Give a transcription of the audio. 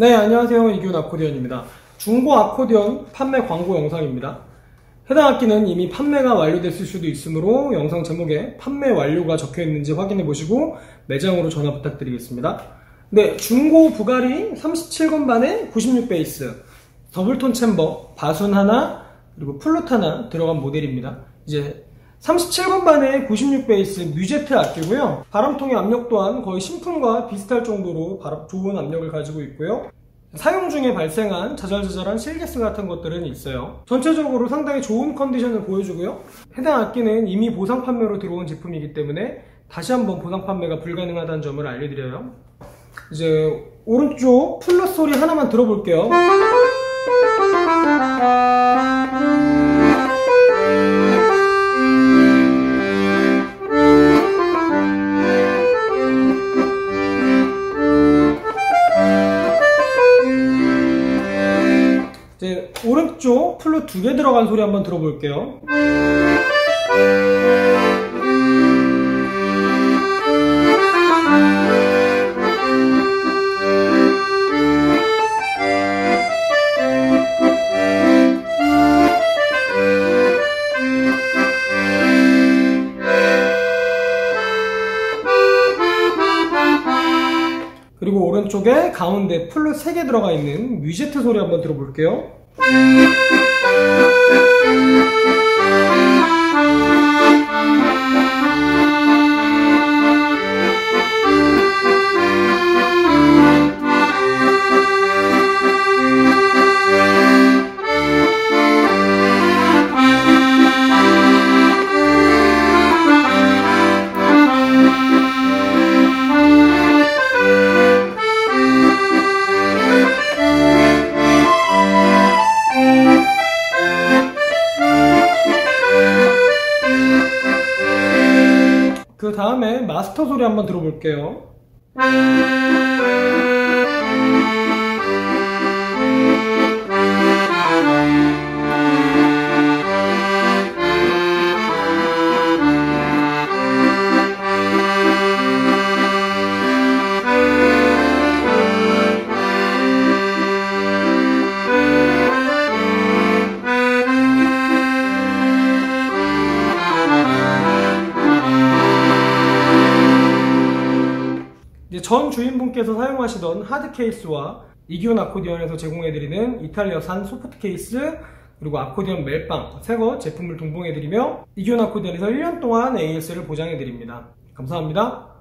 네, 안녕하세요. 이균 아코디언입니다. 중고 아코디언 판매 광고 영상입니다. 해당 악기는 이미 판매가 완료됐을 수도 있으므로 영상 제목에 판매 완료가 적혀 있는지 확인해 보시고 매장으로 전화 부탁드리겠습니다. 네, 중고 부가리 37건반에 96베이스, 더블톤 챔버, 바순 하나, 그리고 플룻 하나 들어간 모델입니다. 이제 37건반에 96베이스 뮤제트 악기고요. 바람통의 압력 또한 거의 신품과 비슷할 정도로 좋은 압력을 가지고 있고요. 사용 중에 발생한 자잘자잘한 실개스 같은 것들은 있어요. 전체적으로 상당히 좋은 컨디션을 보여주고요. 해당 악기는 이미 보상 판매로 들어온 제품이기 때문에 다시 한번 보상 판매가 불가능하다는 점을 알려드려요. 이제 오른쪽 플룻 소리 하나만 들어볼게요. 이제 오른쪽 플룻 2개 들어간 소리 한번 들어볼게요. 그리고 오른쪽에 가운데 플룻 3개 들어가 있는 뮤제트 소리 한번 들어볼게요. 그 다음에 마스터 소리 한번 들어볼게요. 전 주인분께서 사용하시던 하드 케이스와 이균 아코디언에서 제공해드리는 이탈리아산 소프트 케이스, 그리고 아코디언 멜빵 새거 제품을 동봉해드리며 이균 아코디언에서 1년 동안 AS를 보장해드립니다. 감사합니다.